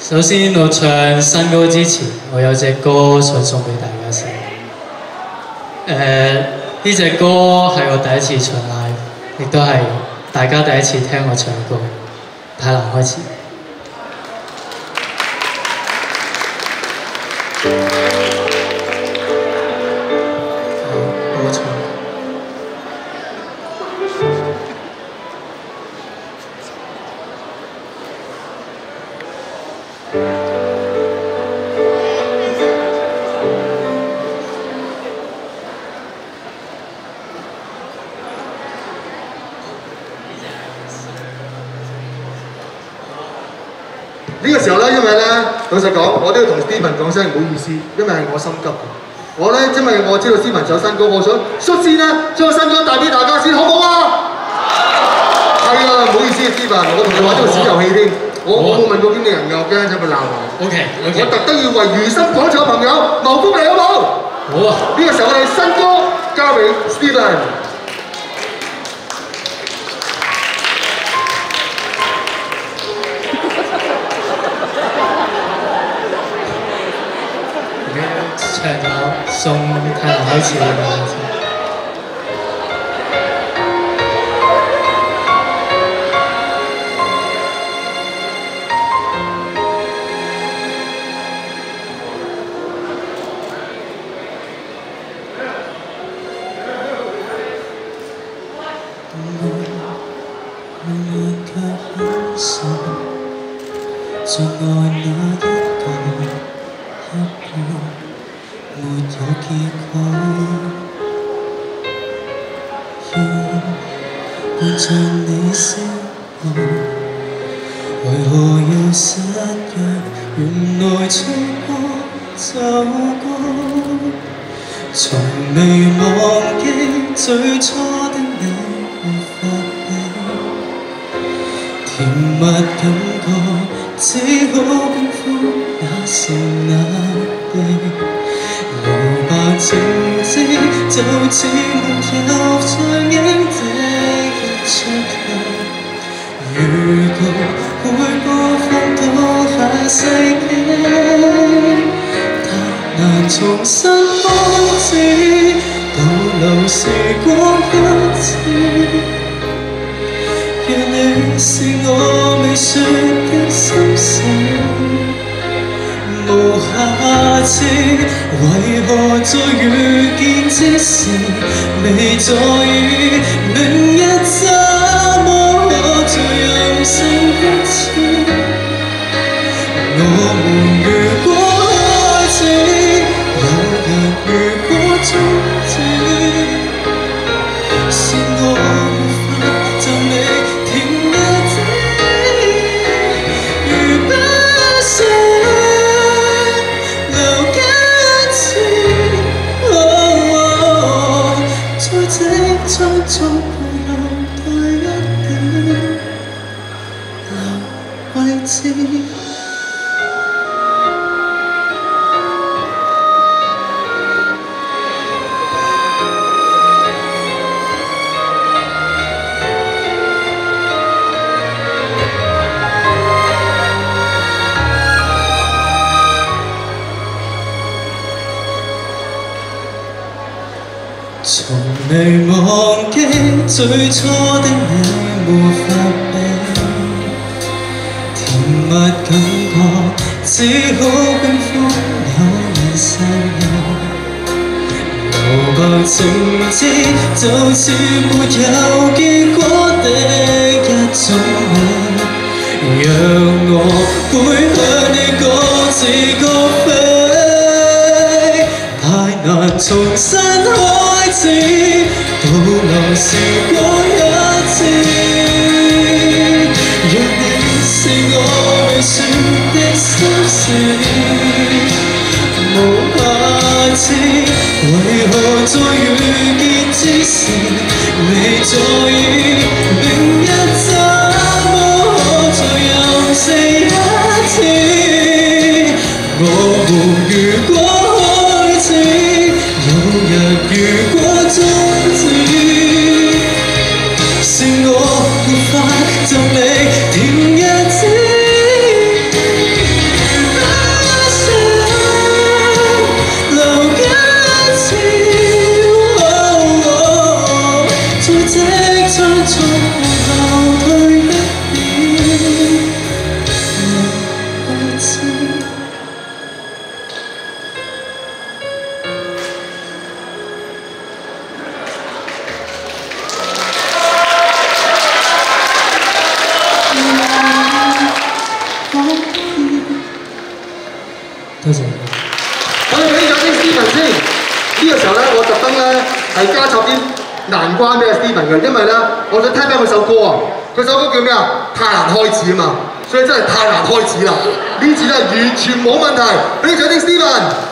首先我唱新歌之前，我有隻歌想送俾大家先。呢隻歌係我第一次唱 live， 亦都係大家第一次聽我唱歌。太難開始。我唱。 呢個時候咧，因為咧，老實講，我都要同 Steven 講聲唔好意思，因為係我心急。我咧，因為我知道 Steven 有新歌，我想率先咧將個新歌帶俾大家先，好唔好啊？係啊，唔好意思 Steven，我同你玩咗個小遊戲添。我冇問過經理人㗎，我驚陣會鬧我。 OK。 我特登要為如心廣場嘅朋友謀福利，好唔好？ 好啊。 呢個時候我哋新歌交俾 Steven。 唱咗送太難開始啦。在愛那一個刻骨。沒有結果，要伴着你消耗，為何要失約？原來錯過就過，從未忘記最初的你沒法比，甜蜜感覺只好冰敷那是那地。無白情知，就似沒有像影的一出戲。預告會播放到下世紀，太難重新開始，倒流時光一次。若你是我未說的心事。無下次，為何在遇見之時未在意？明日怎麼再任性一次？我們如果開始，有日如果終止，是我沒法就你甜日子，如不想。在逐步留待一點留位置。從未忘記最初的你沒法比，甜蜜感覺只好冰封有人世有，無白情知就似沒有結果的一種美，讓我會向你各自各飛，太難重新開始，倒流時光一次。若你是我未說的心事，無下次，為何在遇見之時未在意？明日怎麼再任性一次？我們如果開始，有日如果終止，是我沒法就你甜日子。 多謝。 我哋俾掌聲 Steven 先。呢個時候咧，我特登咧係加插啲難關俾 Steven 嘅，因為咧我想聽翻佢首歌啊。佢首歌叫咩啊？太難開始啊嘛，所以真係太難開始啦。呢次咧完全冇問題，俾掌聲 Steven。